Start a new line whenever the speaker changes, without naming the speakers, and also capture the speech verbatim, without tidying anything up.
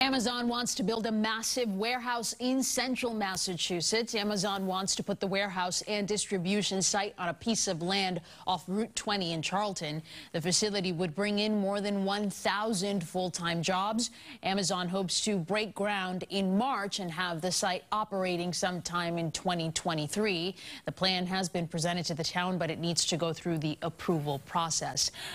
Amazon wants to build a massive warehouse in central Massachusetts. Amazon wants to put the warehouse and distribution site on a piece of land off Route twenty in Charlton. The facility would bring in more than one thousand full-time jobs. Amazon hopes to break ground in March and have the site operating sometime in twenty twenty-three. The plan has been presented to the town, but it needs to go through the approval process.